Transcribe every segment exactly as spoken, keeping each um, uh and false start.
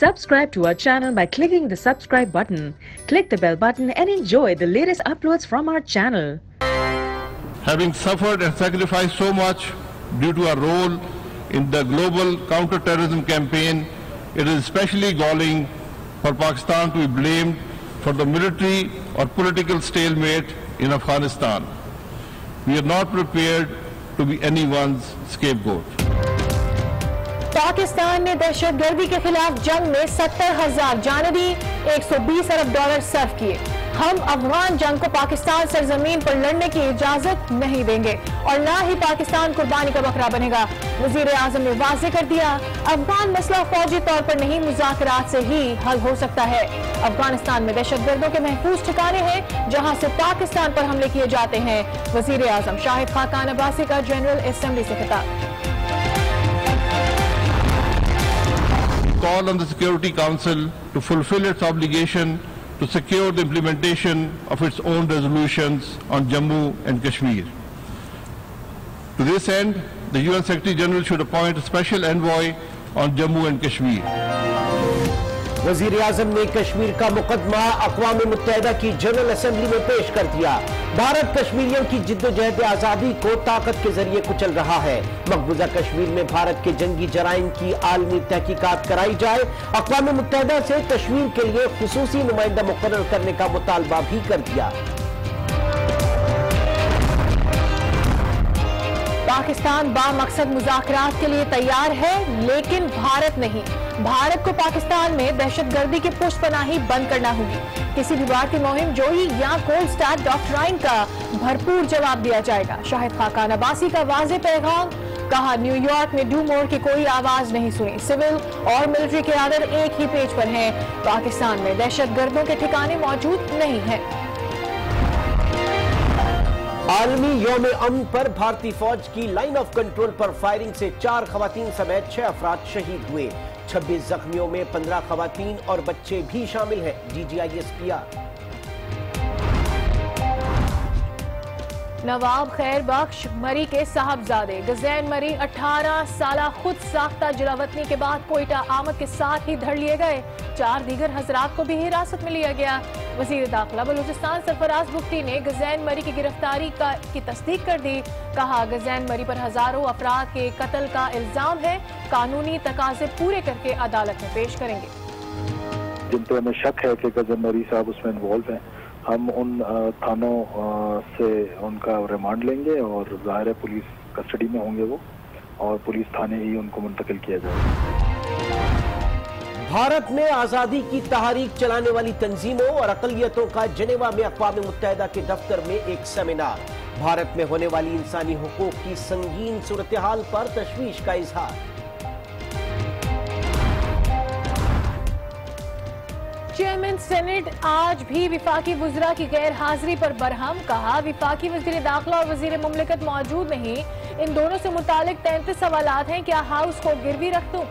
Subscribe to our channel by clicking the subscribe button. Click the bell button and enjoy the latest uploads from our channel. Having suffered and sacrificed so much due to our role in the global counter-terrorism campaign, it is especially galling for Pakistan to be blamed for the military or political stalemate in Afghanistan. We are not prepared to be anyone's scapegoat. Pakistan ने दहशतगर्दी के खिलाफ जंग में सत्तर हजार जानें दी, एक सौ बीस अरब डॉलर सर्व किए। हम अफगान जंग को पाकिस्तान सरजमीन पर लड़ने की इजाजत नहीं देंगे और ना ही पाकिस्तान कुर्बानी का बकरा बनेगा। वजीर आजम ने वाज़ेह कर दिया, अफगान मसला फौजी तौर पर नहीं मुज़ाकरात से ही हल हो सकता है। अफगानिस्तान में दहशतगर्दों के महफूज ठिकाने हैं जहां से पाकिस्तान पर हमले किए जाते हैं। वजीर आजम शाहिद खाकान अब्बासी का जनरल असेंबली से खिताब। Call on the Security Council to fulfill its obligation to secure the implementation of its own resolutions on Jammu and Kashmir. To this end, the U N Secretary General should appoint a special envoy on Jammu and Kashmir. वजीर आजम ने कश्मीर का मुकदमा अक़वाम मुत्तहिदा की general assembly में पेश कर दिया। भारत कश्मीरियों की जिद्दोजहद आज़ादी को ताकत के जरिए कुचल रहा है। मकबूजा कश्मीर में भारत के जंगी जराइम की आलमी तहकीकात कराई जाए। अक़वाम मुत्तहिदा से कश्मीर के लिए खुसूसी नुमाइंदा मुकर्रर करने का मुतालबा भी कर दिया। पाकिस्तान बामकसद मुज़ाकरात के लिए तैयार है, लेकिन भारत नहीं। भारत को पाकिस्तान में दहशतगर्दी के पुष्पनाही बंद करना होगी। किसी भी भारतीय मुहिम जोई या कोल्ड स्टार्ट डॉक्ट्राइन का भरपूर जवाब दिया जाएगा। शाहिद खाकान अब्बासी का वाज़ेह पैगाम, कहा न्यूयॉर्क में डू मोर की कोई आवाज नहीं सुनी। सिविल और मिलिट्री क़यादत एक ही पेज पर हैं। पाकिस्तान में दहशतगर्दों के ठिकाने मौजूद नहीं है। आलमी यौम अमन पर भारतीय फौज की लाइन ऑफ कंट्रोल पर फायरिंग से चार खवातीन समेत छह अफराद शहीद हुए। छब्बीस जख्मियों में पंद्रह खवातीन और बच्चे भी शामिल हैं। D G I S P R Nawab Khair Bakhsh मरी के साहबजादे गजैन मरी अठारह साल खुद साख्ता जलावतनी के बाद कोयटा आमद के साथ ही धर लिए गए। चार दीगर हजरात को भी हिरासत में लिया गया। वजीर दाखिला बलूचिस्तान सरफराज बुख्ती ने गजैन मरी की गिरफ्तारी का की तस्दीक कर दी। कहा, गजैन मरी पर हजारों अफराद के कत्ल का इल्जाम है, कानूनी तकाजे पूरे करके अदालत में पेश करेंगे। जिन पर हमें शक है कि गजैन मरी साहब उसमें इन्वॉल्व हैं, हम उन थानों से उनका रिमांड लेंगे और ज़ाहिर है पुलिस कस्टडी में होंगे वो, और पुलिस थाने ही उनको मुंतकिल किया जाएगा। भारत में आजादी की तहरीक चलाने वाली तंजीमों और अकलियतों का जनेवा में अक़वाम मुत्तहिदा के दफ्तर में एक सेमिनार। भारत में होने वाली इंसानी हुकूक की संगीन सूरत हाल पर तशवीश का इजहार। चेयरमैन सेनेट आज भी विफाकी वज़रा की गैर हाजिरी पर बरहम। कहा, विफाकी वज़ीर दाखिला और वज़ीर मुमलिकत मौजूद नहीं, इन दोनों से मुतालिक तैंतीस सवालात हैं, क्या हाउस को गिरवी रख दूं?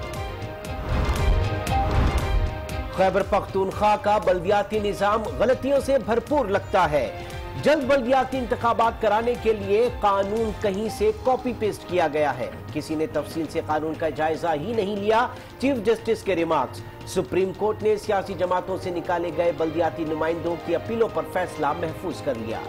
खैबर पख्तूनख्वा का बल्दियाती निजाम गलतियों से भरपूर लगता है। जल्द बल्दियाती इंतखाबात कराने के लिए कानून कहीं से कॉपी पेस्ट किया गया है। किसी ने तफसील से कानून का जायजा ही नहीं लिया। चीफ जस्टिस के रिमार्क्स। सुप्रीम कोर्ट ने सियासी जमातों से निकाले गए बल्दियाती नुमाइंदों की अपीलों पर फैसला महफूज कर लिया।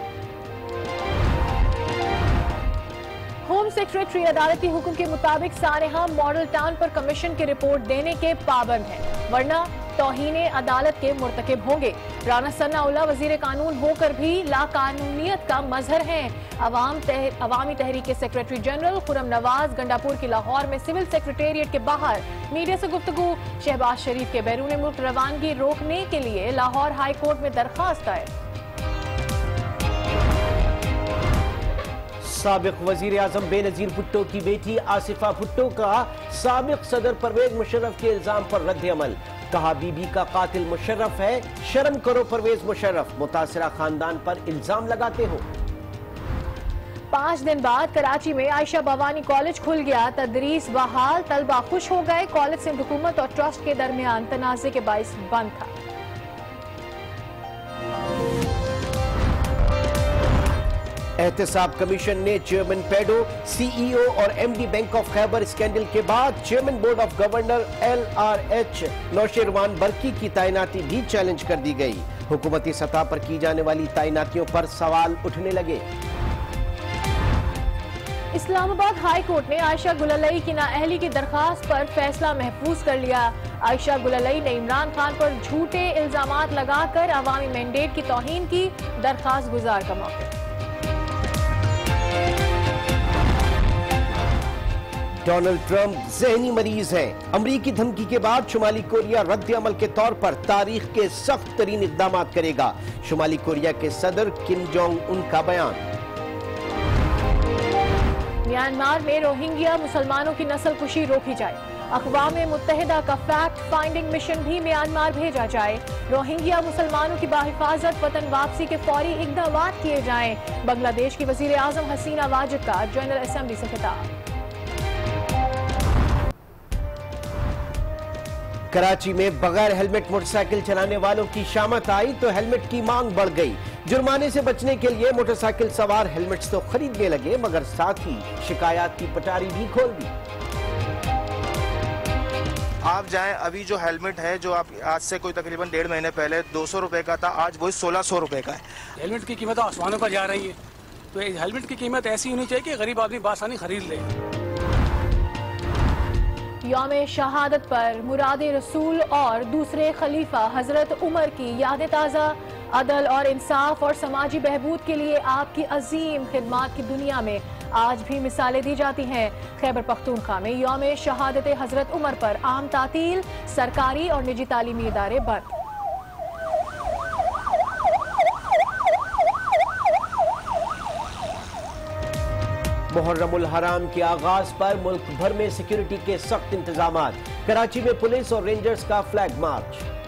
होम सेक्रेटरी अदालती हुक्म के मुताबिक सानेहा मॉडल टाउन पर कमीशन की रिपोर्ट देने के पाबंद हैं, वरना तौहीने अदालत के मुर्तकिब होंगे। राना सन्नाउल्लाह वजीर कानून होकर भी लाकानूनियत का मजहर हैं। अवाम तह, अवामी तहरीक के सेक्रेटरी जनरल खुरम नवाज गंडापुर की लाहौर में सिविल सेक्रेटेरिएट के बाहर मीडिया से गुफ्तगू। शहबाज शरीफ के बैरून मुल्क रवानगी रोकने के लिए लाहौर हाई कोर्ट में दरखास्त दायर। साबिक वजीर आजम बेनजीर भुट्टो की बेटी आसिफा भुट्टो का साबिक सदर परवेज मुशर्रफ के इल्जाम पर रद्द अमल। कहा, बीबी का कातिल मुशर्रफ है, शर्म करो परवेज मुशर्रफ, मुतासिरा खानदान पर इल्जाम लगाते हो। पाँच दिन बाद कराची में आयशा भवानी कॉलेज खुल गया, तदरीस बहाल, तलबा खुश हो गए। कॉलेज सिंध हुकूमत और ट्रस्ट के दरमियान तनाज़े के बाइस बंद था। एहतसाब कमीशन ने चेयरमैन पेडो, सीईओ और MD bank of Khyber scandal के बाद chairman board of governor L R H Nausherwan Barki की तैनाती भी चैलेंज कर दी गई। हुकूमती सतह पर की जाने वाली तैनातियों पर सवाल उठने लगे। इस्लामाबाद हाई कोर्ट ने आयशा गुललई की नाअहली की दरखास्त पर फैसला महफूज कर लिया। आयशा गुललई ने इमरान खान पर झूठे इल्जामात लगाकर अवामी मैंडेट की तौहीन की, दरखास्त गुजार का मौका। डोनाल्ड ट्रंप जहनी मरीज हैं। अमरीकी धमकी के बाद शुमाली कोरिया रद्द अमल के तौर पर तारीख के सख्त तरीन इकदाम करेगा। शुमाली कोरिया के सदर किम जोंग उन का बयान। म्यांमार में रोहिंग्या मुसलमानों की नस्ल कुशी रोकी जाए। अक़वाम मुत्तहिदा का फैक्ट फाइंडिंग मिशन भी म्यांमार भेजा जाए। रोहिंग्या मुसलमानों की बाहिफाजत वतन वापसी के फौरी इक़दाम किए जाएं। बांग्लादेश की वज़ीर आज़म हसीना वाजिद का जनरल असेंबली से खिताब। कराची में बगैर हेलमेट मोटरसाइकिल चलाने वालों की शामत आई तो हेलमेट की मांग बढ़ गई। जुर्माने से बचने के लिए मोटरसाइकिल सवार हेलमेट्स तो खरीदने लगे, मगर साथ ही शिकायत की पटारी भी खोल दी। आप जाएं, अभी जो हेलमेट है जो आप आज से कोई तकरीबन डेढ़ महीने पहले दो सौ रुपए का था, आज वही सोलह सौ रुपए का है। हेलमेट की कीमत आसमानों पर जा रही है, तो हेलमेट की कीमत ऐसी होनी चाहिए कि गरीब आदमी बासानी खरीद ले। यौम शहादत पर मुराद रसूल और दूसरे खलीफा हजरत उमर की यादें ताज़ा। अदल और इंसाफ और समाजी बहबूद के लिए आपकी अजीम खिदमात की दुनिया में आज भी मिसालें दी जाती हैं। खैबर पख्तूनख्वा में यौम शहादत हजरत उमर पर आम तातील, सरकारी और निजी तालीमी इदारे बंद। मुहर्रमुल हराम के आगाज पर मुल्क भर में सिक्योरिटी के सख्त इंतजामात। कराची में पुलिस और रेंजर्स का फ्लैग मार्च।